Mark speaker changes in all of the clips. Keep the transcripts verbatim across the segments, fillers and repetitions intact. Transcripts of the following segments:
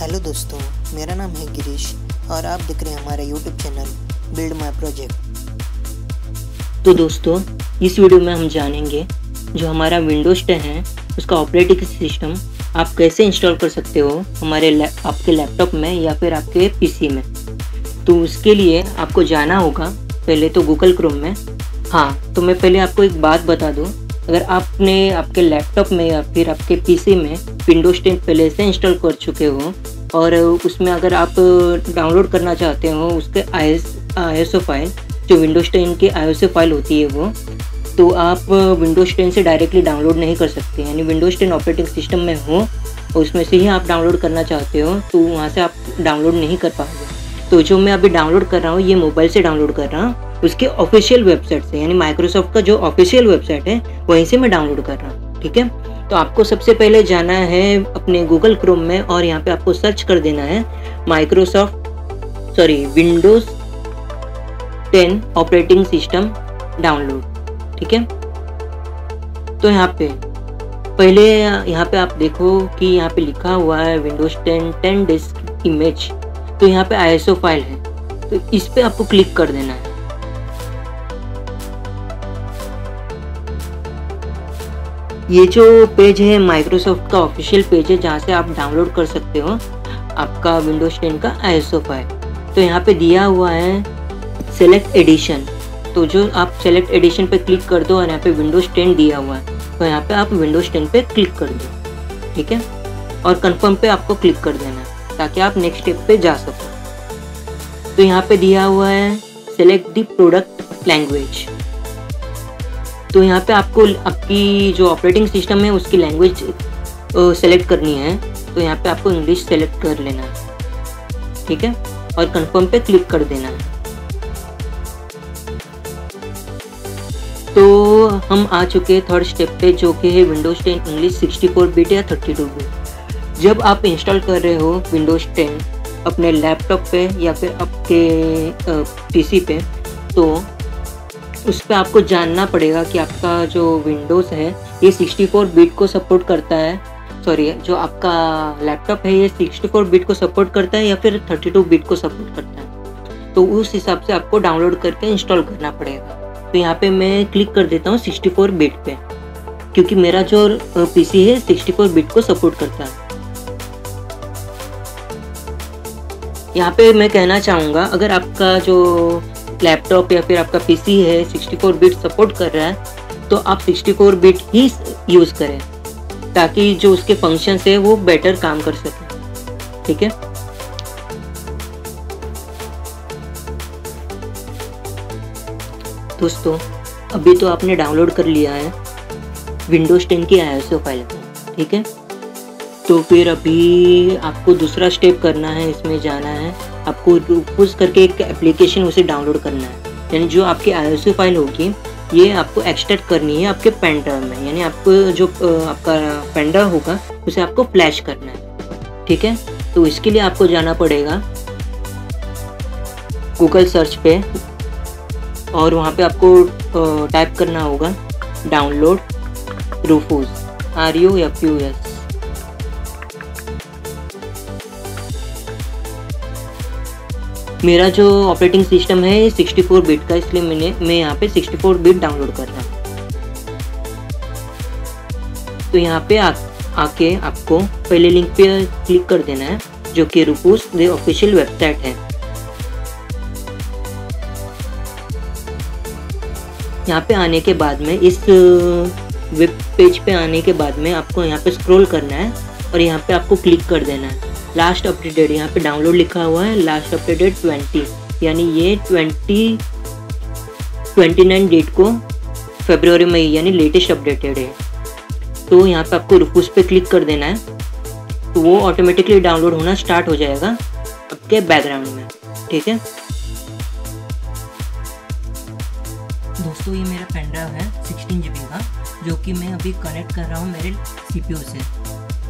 Speaker 1: Hello दोस्तों, मेरा नाम है गिरीश और आप देख रहे हैं हमारा YouTube channel build my project.
Speaker 2: तो दोस्तों, इस वीडियो में हम जानेंगे जो हमारा विंडोज़ टेन है उसका ऑपरेटिंग सिस्टम आप कैसे इंस्टॉल कर सकते हो हमारे लैप आपके लैपटॉप में या फिर आपके पीसी में। तो उसके लिए आपको जाना होगा पहले तो गूगल क्रोम में। हाँ, तो मैं पहले आपको एक बात बता दूँ, अगर आपने आपके लैपटॉप में या फिर आपके पीसी में विंडोज़ टेन पहले से इंस्टॉल कर चुके हो और उसमें अगर आप डाउनलोड करना चाहते हो उसके आई एस ओ फाइल, जो विंडोज़ टेन की आई एस ओ फाइल होती है वो, तो आप विंडोज़ टेन से डायरेक्टली डाउनलोड नहीं कर सकते। यानी विंडोज़ टेन ऑपरेटिंग सिस्टम में हो और उसमें से ही आप डाउनलोड करना चाहते हो तो वहाँ से आप डाउनलोड नहीं कर पाओगे। तो जो मैं अभी डाउनलोड कर रहा हूँ ये मोबाइल से डाउनलोड कर रहा हूँ, उसके ऑफिशियल वेबसाइट से, यानी माइक्रोसॉफ्ट का जो ऑफिशियल वेबसाइट है वहीं से मैं डाउनलोड कर रहा हूँ। ठीक है, तो आपको सबसे पहले जाना है अपने गूगल क्रोम में और यहाँ पे आपको सर्च कर देना है Microsoft sorry Windows ten operating system download. ठीक है, तो यहाँ पे पहले यहाँ पे आप देखो कि यहाँ पे लिखा हुआ है Windows ten ten disk image, तो यहाँ पे आई एस ओ फाइल है, तो इस पे आपको क्लिक कर देना है। ये जो पेज है माइक्रोसॉफ्ट का ऑफिशियल पेज है जहाँ से आप डाउनलोड कर सकते हो आपका विंडोज़ टेन का आई एस ओ फाइल। तो यहाँ पे दिया हुआ है सेलेक्ट एडिशन, तो जो आप सेलेक्ट एडिशन पे क्लिक कर दो और यहाँ पे विंडोज़ टेन दिया हुआ है तो यहाँ पे आप विंडोज़ टेन पे क्लिक कर दो। ठीक है, और कंफर्म पे आपको क्लिक कर देना है ताकि आप नेक्स्ट स्टेप पे जा सको। तो यहाँ पे दिया हुआ है सेलेक्ट द प्रोडक्ट लैंग्वेज, तो यहाँ पे आपको आपकी जो ऑपरेटिंग सिस्टम है उसकी लैंग्वेज सेलेक्ट करनी है, तो यहाँ पे आपको इंग्लिश सेलेक्ट कर लेना है। ठीक है, और कंफर्म पे क्लिक कर देना है। तो हम आ चुके हैं थर्ड स्टेप पे, जो कि है Windows ten English sixty four bit या थर्टी टू बिट। जब आप इंस्टॉल कर रहे हो विंडोज़ टेन अपने लैपटॉप पे या फिर आपके पीसी पे, तो उस पर आपको जानना पड़ेगा कि आपका जो विंडोज़ है ये सिक्सटी फोर बिट को सपोर्ट करता है, सॉरी जो आपका लैपटॉप है ये सिक्सटी फोर बिट को सपोर्ट करता है या फिर थर्टी टू बिट को सपोर्ट करता है। तो उस हिसाब से आपको डाउनलोड करके इंस्टॉल करना पड़ेगा। तो यहाँ पे मैं क्लिक कर देता हूँ सिक्सटी फोर बिट पे, क्योंकि मेरा जो पीसी है सिक्सटी फोर बिट को सपोर्ट करता है। यहाँ पे मैं कहना चाहूँगा अगर आपका जो लैपटॉप या फिर आपका पीसी है सिक्सटी फोर बिट सपोर्ट कर रहा है तो आप सिक्सटी फोर बिट ही यूज़ करें ताकि जो उसके फंक्शंस है वो बेटर काम कर सके। ठीक है, दोस्तों अभी तो आपने डाउनलोड कर लिया है विंडोज़ टेन की आई एस ओ फाइल। ठीक है, तो फिर अभी आपको दूसरा स्टेप करना है, इसमें जाना है आपको रूपूस करके एक एप्लीकेशन उसे डाउनलोड करना है। यानी जो आपकी आई एस ओ फाइल होगी ये आपको एक्सट्रैक्ट करनी है आपके पेन ड्राइव में, यानी आपको जो आपका पेन ड्राइव होगा उसे आपको फ्लैश करना है। ठीक है, तो इसके लिए आपको जाना पड़ेगा गूगल सर्च पे और वहाँ पे आपको टाइप करना होगा download Rufus, R U F U S. मेरा जो ऑपरेटिंग सिस्टम है सिक्सटी फोर बिट का, इसलिए मैंने मैं यहाँ पे सिक्सटी फोर बिट डाउनलोड कर रहा हूँ। तो यहाँ पे आ, आके आपको पहले लिंक पे क्लिक कर देना है जो कि रूपूस द ऑफिशियल वेबसाइट है। यहाँ पे आने के बाद में इस वेब पेज पे आने के बाद में आपको यहाँ पे स्क्रॉल करना है और यहाँ पे आपको क्लिक कर देना है लास्ट अपडेटेड। यहाँ पे डाउनलोड लिखा हुआ है लास्ट अपडेटेड ट्वेंटी, यानी ये ट्वेंटी ट्वेंटी नाइन डेट को फरवरी में यानी लेटेस्ट अपडेटेड है। तो यहाँ पे आपको रूपूस पे क्लिक कर देना है, तो वो ऑटोमेटिकली डाउनलोड होना स्टार्ट हो जाएगा आपके बैकग्राउंड में। ठीक है दोस्तों, ये मेरा पेन ड्राइव है सिक्सटीन जी बी का, जो कि मैं अभी कनेक्ट कर रहा हूँ मेरे सी पी यू से।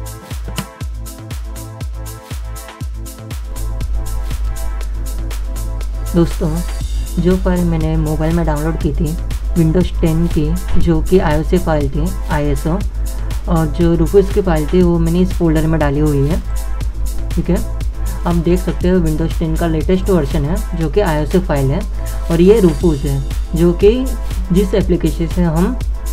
Speaker 2: दोस्तों, जो फाइल मैंने मोबाइल में डाउनलोड की थी विंडोज़ टेन की, जो कि आई एस ओ फाइल थी आई एस ओ, और जो रूपूस की फाइल थी वो मैंने इस फोल्डर में डाली हुई है। ठीक है, आप देख सकते हो विंडोज़ टेन का लेटेस्ट वर्जन है जो कि आईओएस फाइल है, और ये रूफूस है जो कि जिस एप्लीकेशन से हम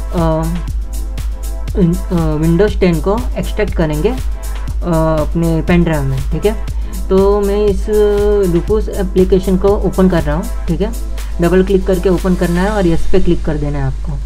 Speaker 2: विंडोज़ टेन को एक्सट्रैक्ट करेंगे आ, अपने पेन ड्राइव में। ठीक है, तो मैं इस रूफूस एप्लीकेशन को ओपन कर रहा हूँ। ठीक है, डबल क्लिक करके ओपन करना है और यस पे क्लिक कर देना है आपको।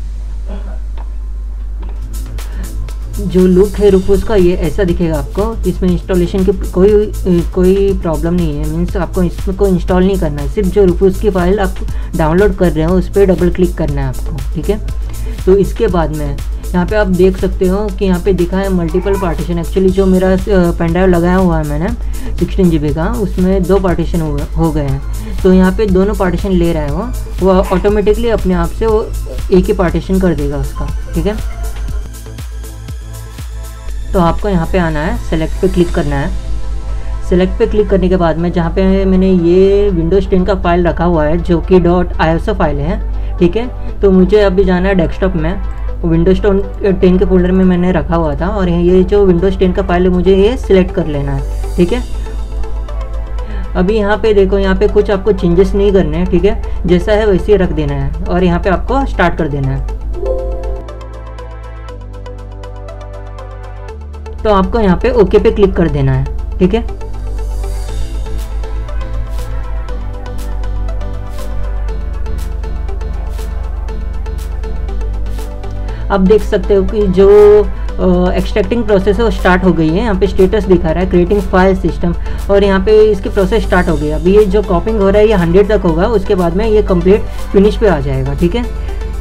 Speaker 2: जो लुक है रूफूस का ये ऐसा दिखेगा आपको। इसमें इंस्टॉलेशन की कोई कोई प्रॉब्लम नहीं है, मीन्स आपको इसमें कोई इंस्टॉल नहीं करना है, सिर्फ जो रूफूस की फाइल आप डाउनलोड कर रहे हो उस पर डबल क्लिक करना है आपको। ठीक है, तो इसके बाद में यहाँ पे आप देख सकते हो कि यहाँ पे दिखा है मल्टीपल पार्टीशन। एक्चुअली जो मेरा पेन ड्राइव लगाया हुआ है मैंने सिक्सटीन जी बी का, उसमें दो पार्टीशन हो, हो गए हैं। तो यहाँ पे दोनों पार्टीशन ले रहा है वो वो ऑटोमेटिकली अपने आप से वो एक ही पार्टीशन कर देगा उसका। ठीक है, तो आपको यहाँ पे आना है, सेलेक्ट पे क्लिक करना है। सेलेक्ट पे क्लिक करने के बाद में जहाँ पे मैंने ये विंडोज़ टेन का फाइल रखा हुआ है जो कि dot I S O file है। ठीक है, तो मुझे अभी जाना है डेस्कटॉप में, विंडोज़ टेन के फोल्डर में मैंने रखा हुआ था, और ये जो विंडोज़ टेन का फाइल है मुझे ये सिलेक्ट कर लेना है। ठीक है, अभी यहाँ पे देखो, यहाँ पे कुछ आपको चेंजेस नहीं करने हैं। ठीक है, जैसा है वैसे ही रख देना है और यहाँ पे आपको स्टार्ट कर देना है। तो आपको यहाँ पे ओके पे क्लिक कर देना है। ठीक है, आप देख सकते हो कि जो एक्सट्रैक्टिंग प्रोसेस है वो स्टार्ट हो गई है। यहाँ पे स्टेटस दिखा रहा है क्रिएटिंग फाइल सिस्टम, और यहाँ पे इसकी प्रोसेस स्टार्ट हो गई। अभी ये जो कॉपिंग हो रहा है ये हंड्रेड तक होगा, उसके बाद में ये कंप्लीट फिनिश पे आ जाएगा। ठीक है,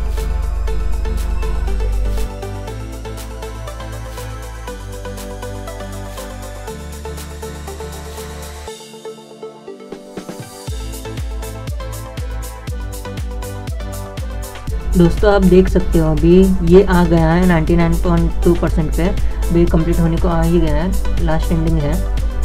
Speaker 2: दोस्तों आप देख सकते हो अभी ये आ गया है ninety nine point two percent पे, अभी कंप्लीट होने को आ ही गया है, लास्ट एंडिंग है।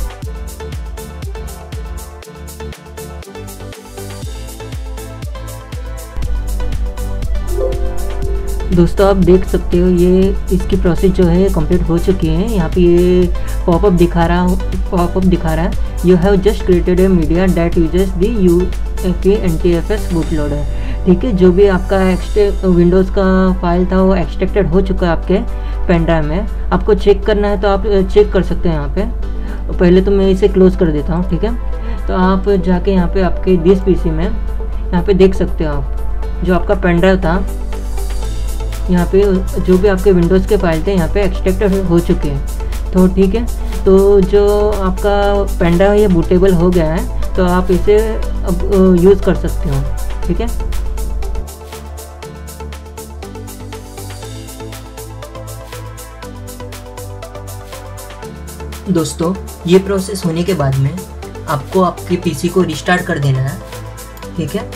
Speaker 2: दोस्तों आप देख सकते हो ये इसकी प्रोसेस जो है कंप्लीट हो चुकी है। यहाँ पे ये पॉपअप दिखा रहा पॉपअप दिखा रहा है you have just created a media that uses the U F N T F S boot loader. ठीक है, जो भी आपका एक्सटे विंडोज़ का फाइल था वो एक्सट्रैक्टेड हो चुका है आपके पेन ड्राइव में। आपको चेक करना है तो आप चेक कर सकते हैं यहाँ पे। पहले तो मैं इसे क्लोज़ कर देता हूँ। ठीक है, तो आप जाके यहाँ पे आपके दिस पीसी में यहाँ पे देख सकते हो आप जो आपका पेन ड्राइव था, यहाँ पे जो भी आपके विंडोज़ के फाइल थे यहाँ पे एक्सट्रैक्टेड हो चुके हैं। तो ठीक है, तो जो आपका पेन ड्राइव ये बूटेबल हो गया है, तो आप इसे अब यूज़ कर सकते हो। ठीक है, दोस्तों ये प्रोसेस होने के बाद में आपको आपके पीसी को रिस्टार्ट कर देना है। ठीक है,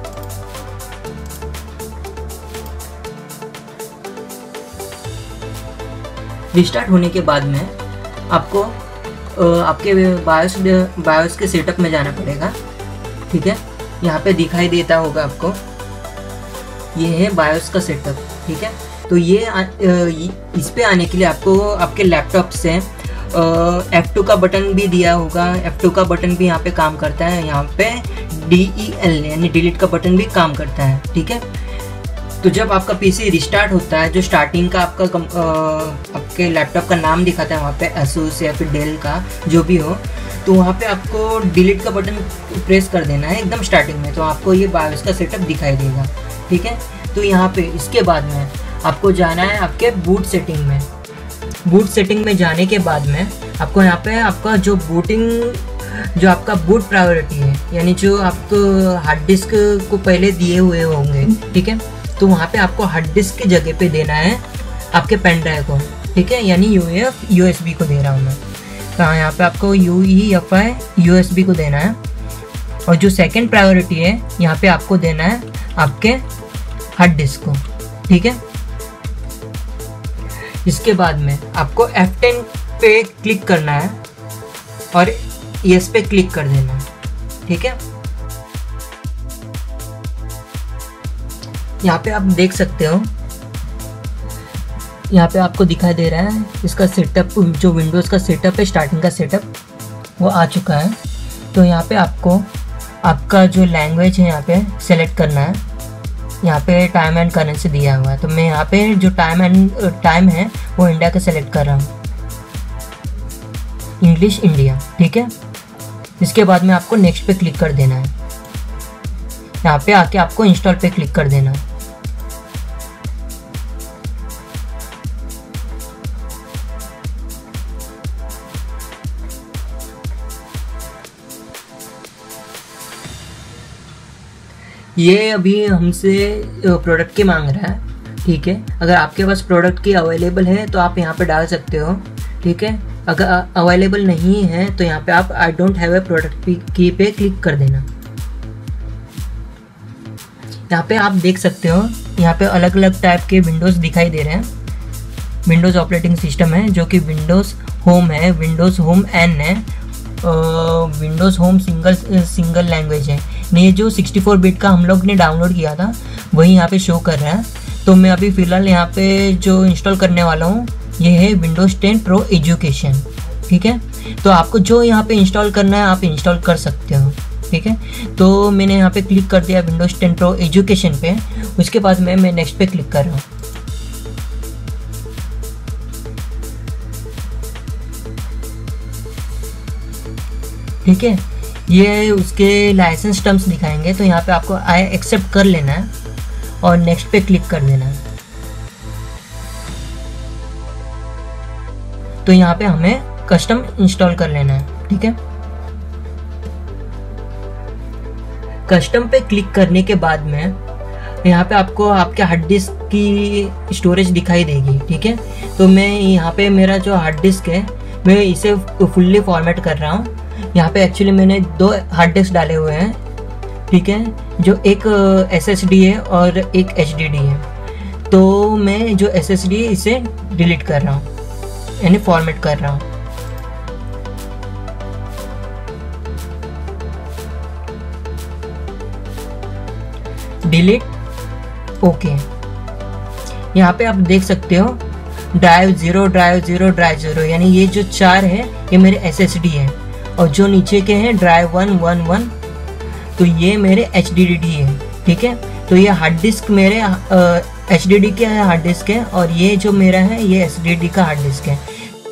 Speaker 2: रिस्टार्ट होने के बाद में आपको आपके बायोस बायोस के सेटअप में जाना पड़ेगा। ठीक है, यहाँ पे दिखाई देता होगा आपको, ये है बायोस का सेटअप। ठीक है, तो ये आ, इस पे आने के लिए आपको आपके लैपटॉप से एफ टू का बटन भी दिया होगा, एफ टू का बटन भी यहाँ पे काम करता है। यहाँ पे डी ई एल यानी डिलीट का बटन भी काम करता है। ठीक है, तो जब आपका पीसी रिस्टार्ट होता है, जो स्टार्टिंग का आपका आ, आपके लैपटॉप का नाम दिखाता है वहाँ पे एसूस या फिर डेल का जो भी हो, तो वहाँ पे आपको डिलीट का बटन प्रेस कर देना है एकदम स्टार्टिंग में, तो आपको ये बायोस का सेटअप दिखाई देगा। ठीक है, तो यहाँ पे इसके बाद में आपको जाना है आपके बूट सेटिंग में। बूट सेटिंग में जाने के बाद में आपको यहाँ पे आपका जो बूटिंग जो आपका बूट प्रायोरिटी है, यानी जो आपको हार्ड डिस्क को पहले दिए हुए होंगे। ठीक है, तो वहाँ पे आपको हार्ड डिस्क की जगह पे देना है आपके पेन ड्राइव को। ठीक है, यानी U F U S B को दे रहा हूँ मैं, तो यहाँ पे आपको U E F I U S B को देना है। और जो सेकंड प्रायोरिटी है यहाँ पे आपको देना है आपके हार्ड डिस्क को। ठीक है, इसके बाद में आपको एफ टेन पे क्लिक करना है और यस पे क्लिक कर देना है। ठीक है, यहाँ पे आप देख सकते हो, यहाँ पे आपको दिखाई दे रहा है इसका सेटअप, जो विंडोज़ का सेटअप है, स्टार्टिंग का सेटअप। वो आ चुका है। तो यहाँ पे आपको आपका जो लैंग्वेज है यहाँ पे सेलेक्ट करना है। यहाँ पे टाइम एंड करेंसी दिया हुआ है, तो मैं यहाँ पे जो टाइम एंड टाइम है वो इंडिया का सेलेक्ट कर रहा हूँ, इंग्लिश इंडिया। ठीक है, इसके बाद में आपको नेक्स्ट पे क्लिक कर देना है। यहाँ पे आके आपको इंस्टॉल पे क्लिक कर देना है। ये अभी हमसे प्रोडक्ट की मांग रहा है। ठीक है, अगर आपके पास प्रोडक्ट की अवेलेबल है तो आप यहाँ पे डाल सकते हो। ठीक है, अगर अवेलेबल नहीं है तो यहाँ पे आप I don't have a product key पे क्लिक कर देना। यहाँ पे आप देख सकते हो, यहाँ पे अलग अलग टाइप के विंडोज़ दिखाई दे रहे हैं। विंडोज़ ऑपरेटिंग सिस्टम है जो कि विंडोज़ होम है, विंडोज़ होम एन है, Windows home single single language है। ये जो सिक्सटी फोर बिट का हम लोग ने डाउनलोड किया था वही यहाँ पे शो कर रहा है। तो मैं अभी फ़िलहाल यहाँ पे जो इंस्टॉल करने वाला हूँ ये है विंडोज़ टेन प्रो एजुकेशन। ठीक है, तो आपको जो यहाँ पे इंस्टॉल करना है आप इंस्टॉल कर सकते हो। ठीक है, तो मैंने यहाँ पे क्लिक कर दिया विंडोज़ टेन प्रो एजुकेशन पे। उसके बाद में मैं नेक्स्ट पे क्लिक कर रहा हूँ। ठीक है, ये उसके लाइसेंस टर्म्स दिखाएंगे, तो यहाँ पे आपको आई एक्सेप्ट कर लेना है और नेक्स्ट पे क्लिक कर देना है। तो यहाँ पे हमें कस्टम इंस्टॉल कर लेना है। ठीक है, कस्टम पे क्लिक करने के बाद में यहाँ पे आपको आपके हार्ड डिस्क की स्टोरेज दिखाई देगी। ठीक है, तो मैं यहाँ पे मेरा जो हार्ड डिस्क है मैं इसे फुल्ली फॉर्मेट कर रहा हूँ। यहाँ पे एक्चुअली मैंने दो हार्ड डिस्क डाले हुए हैं। ठीक है, जो एक एस एस डी है और एक एच डी डी है। तो मैं जो एस एस डी है इसे डिलीट कर रहा हूँ, यानी फॉर्मेट कर रहा हूँ। Delete, okay. यहाँ पे आप देख सकते हो drive zero drive zero drive zero, यानी ये जो चार है ये मेरे एस एस डी है, और जो नीचे के हैं ड्राइव वन वन वन, तो ये मेरे एच डी डी है। ठीक है, तो ये हार्ड डिस्क मेरे एच डी डी का हार्ड डिस्क है और ये जो मेरा है ये एस डी डी का हार्ड डिस्क है।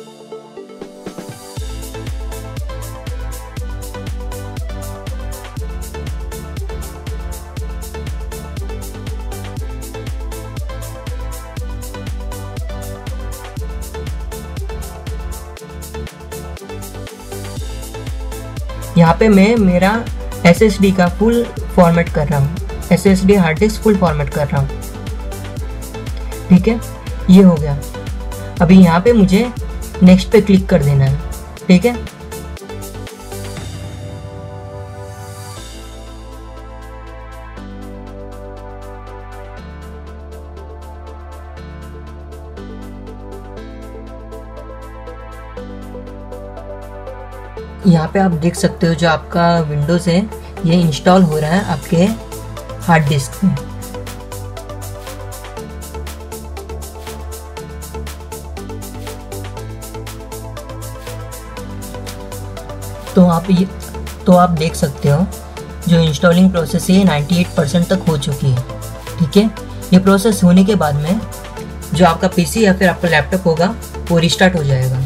Speaker 2: यहाँ पे मैं मेरा एस एस डी का फुल फॉर्मेट कर रहा हूँ, S S D hard disk full format कर रहा हूँ। ठीक है, ये हो गया। अभी यहाँ पे मुझे नेक्स्ट पे क्लिक कर देना है। ठीक है, यहाँ पे आप देख सकते हो जो आपका विंडोज़ है ये इंस्टॉल हो रहा है आपके हार्ड डिस्क में। तो आप ये तो आप देख सकते हो जो इंस्टॉलिंग प्रोसेस है अट्ठानवे परसेंट तक हो चुकी है। ठीक है, ये प्रोसेस होने के बाद में जो आपका पीसी या फिर आपका लैपटॉप होगा वो रिस्टार्ट हो जाएगा।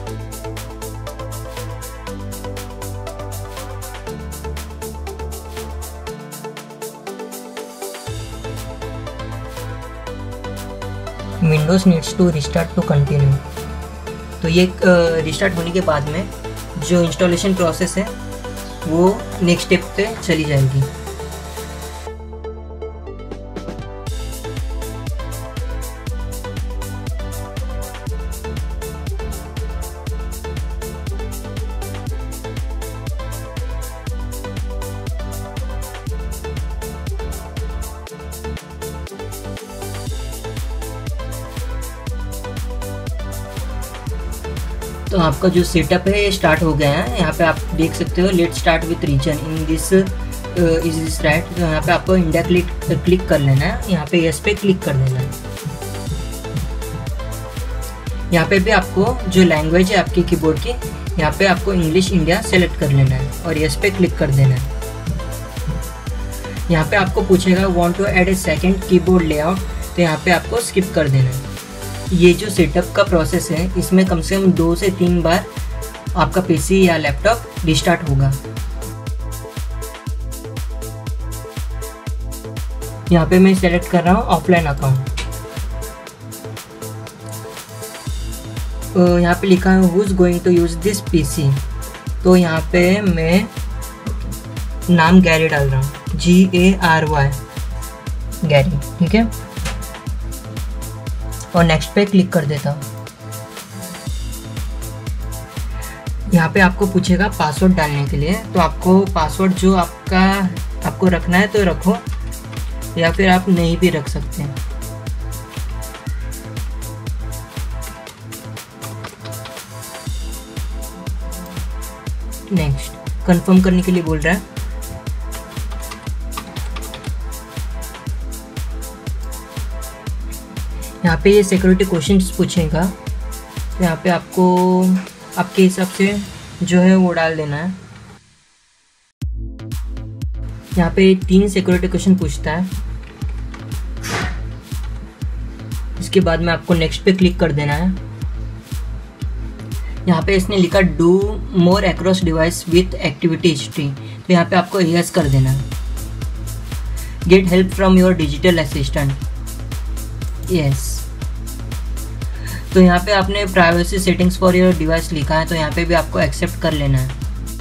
Speaker 2: Windows needs to restart to continue. तो ये रिस्टार्ट होने के बाद में जो इंस्टॉलेशन प्रोसेस है वो नेक्स्ट स्टेप पे चली जाएगी। तो आपका जो सेटअप है ये स्टार्ट हो गया है। यहाँ पे आप देख सकते हो let start with region in this is this right. तो यहाँ पे आपको इंडिया क्लिक क्लिक कर लेना है, यहाँ पे यस पे क्लिक कर देना है। यहाँ पे भी आपको जो लैंग्वेज है आपकी कीबोर्ड की, यहाँ पे आपको इंग्लिश इंडिया सेलेक्ट कर लेना है और यस पे क्लिक कर देना है। यहाँ पे आपको पूछेगा want to add a second keyboard layout, तो यहाँ पे आपको स्किप कर देना है। ये जो सेटअप का प्रोसेस है इसमें कम से कम दो से तीन बार आपका पीसी या लैपटॉप रिस्टार्ट होगा। यहाँ पे मैं सेलेक्ट कर रहा हूँ ऑफलाइन अकाउंट। तो यहाँ पे लिखा है who is going to use this PC, तो यहाँ पे मैं नाम गैरी डाल रहा हूँ, G A R Y, Gary, ठीक है। और नेक्स्ट पे क्लिक कर देता हूँ। यहाँ पे आपको पूछेगा पासवर्ड डालने के लिए, तो आपको पासवर्ड जो आपका आपको रखना है तो रखो, या फिर आप नहीं भी रख सकते हैं। नेक्स्ट कंफर्म करने के लिए बोल रहा है। यहाँ पे ये सिक्योरिटी क्वेश्चंस पूछेगा, तो यहाँ पे आपको आपके हिसाब से जो है वो डाल देना है। यहाँ पे तीन सिक्योरिटी क्वेश्चन पूछता है, इसके बाद में आपको नेक्स्ट पे क्लिक कर देना है। यहाँ पे इसने लिखा do more across device with activity history, तो यहाँ पे आपको यस कर देना है। Get help from your digital assistant, yes. तो यहाँ पे आपने privacy settings for your device लिखा है, तो यहाँ पे भी आपको एक्सेप्ट कर लेना है।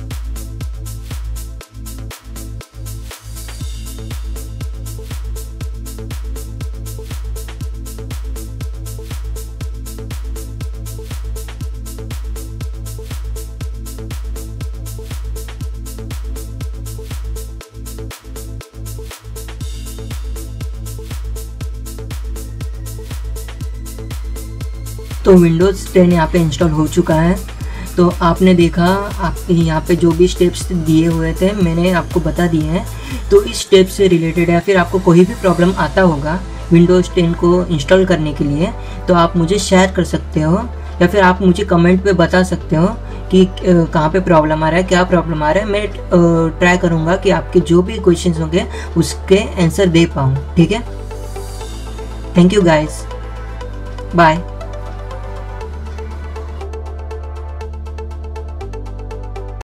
Speaker 2: तो विंडोज़ टेन यहाँ पे इंस्टॉल हो चुका है। तो आपने देखा, आप यहाँ पे जो भी स्टेप्स दिए हुए थे मैंने आपको बता दिए हैं। तो इस स्टेप से रिलेटेड या फिर आपको कोई भी प्रॉब्लम आता होगा विंडोज़ टेन को इंस्टॉल करने के लिए, तो आप मुझे शेयर कर सकते हो, या फिर आप मुझे कमेंट पे बता सकते हो कि कहाँ पे प्रॉब्लम आ रहा है, क्या प्रॉब्लम आ रहा है। मैं ट्राई करूँगा कि आपके जो भी क्वेश्चन होंगे उसके आंसर दे पाऊँ, ठीक है। Thank you guys, bye.